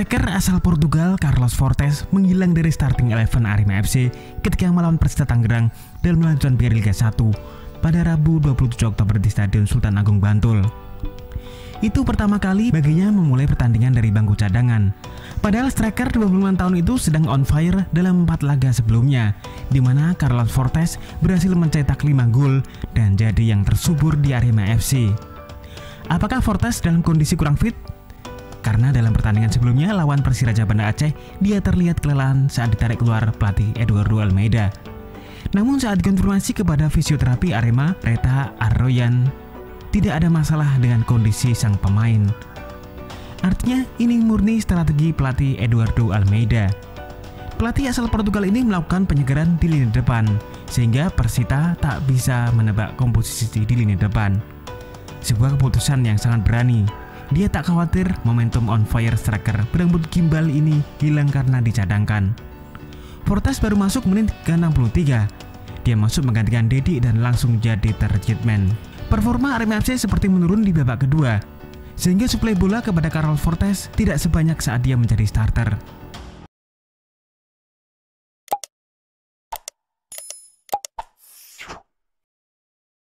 Striker asal Portugal Carlos Fortes menghilang dari starting 11 Arema FC ketika melawan Persita Tangerang dalam lanjutan Piala Liga 1 pada Rabu 27 Oktober di Stadion Sultan Agung Bantul. Itu pertama kali baginya memulai pertandingan dari bangku cadangan. Padahal striker 25 tahun itu sedang on fire dalam 4 laga sebelumnya, di mana Carlos Fortes berhasil mencetak 5 gol dan jadi yang tersubur di Arema FC. Apakah Fortes dalam kondisi kurang fit? Karena dalam pertandingan sebelumnya lawan Persiraja Banda Aceh, dia terlihat kelelahan saat ditarik keluar pelatih Eduardo Almeida. Namun saat dikonfirmasi kepada fisioterapi Arema, Reta Arroyan, tidak ada masalah dengan kondisi sang pemain. Artinya ini murni strategi pelatih Eduardo Almeida. Pelatih asal Portugal ini melakukan penyegaran di lini depan, sehingga Persita tak bisa menebak komposisi di lini depan. Sebuah keputusan yang sangat berani. Dia tak khawatir momentum on fire striker berambut gimbal ini hilang karena dicadangkan. Fortes baru masuk menit ke-63. Dia masuk menggantikan Dedi dan langsung jadi target man. Performa Arema FC seperti menurun di babak kedua, sehingga suplai bola kepada Carlos Fortes tidak sebanyak saat dia menjadi starter.